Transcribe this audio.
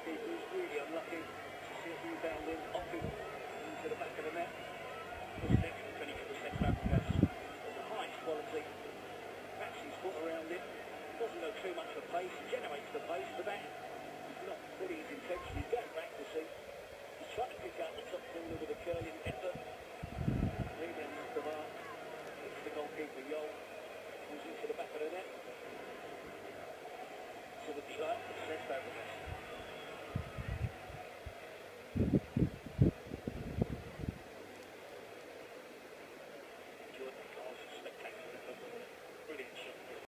goalkeeper is really unlucky to see it rebounding off him into the back of the net. Was an extra 24 seconds.